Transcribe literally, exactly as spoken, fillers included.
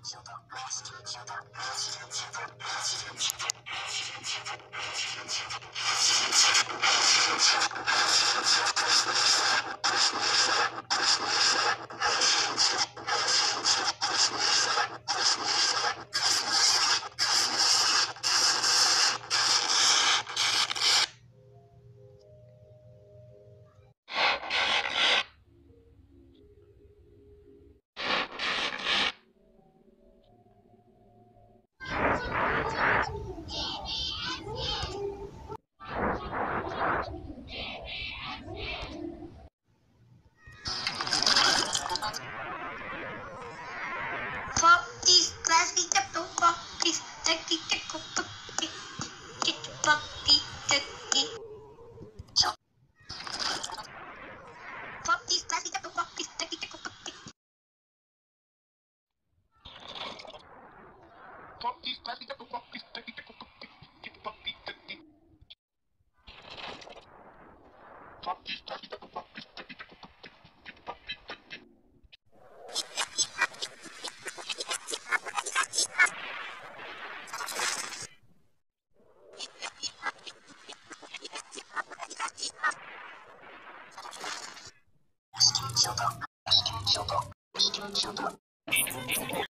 Pop these plastic the pop these take the pop the pop the pop these plastic the pop these take the pop Pop these plastic the pop these take the pop Pop these plastic the pop these take the Sugar, sugar, sugar, sugar.